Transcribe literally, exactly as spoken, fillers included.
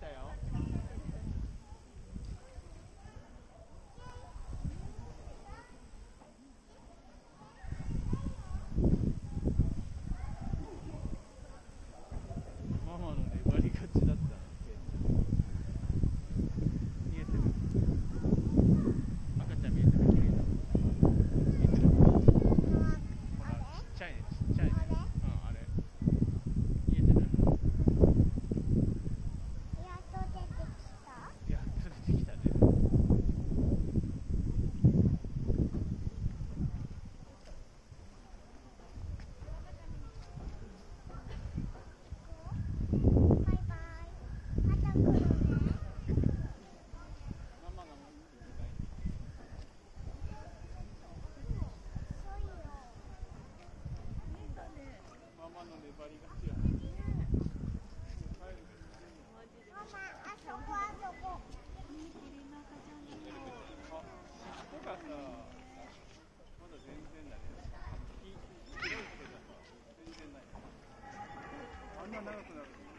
たよ。ママの粘り勝ちだった。見えてる。赤ちゃん見えてる。綺麗だ。見えてる。ほら、ちっちゃいね、ちっちゃいね。うん、あれ。見えてる。 やっと出てきた。 やっと出てきたね。 バイバイ。また来るね。 ママがもう一回。 そうよ。 ママの粘り勝ちや。 ママ、あそこあそこ。 あ、とかさ、まだ全然だね。広いけどさ、全然ない。あんな長くなるの。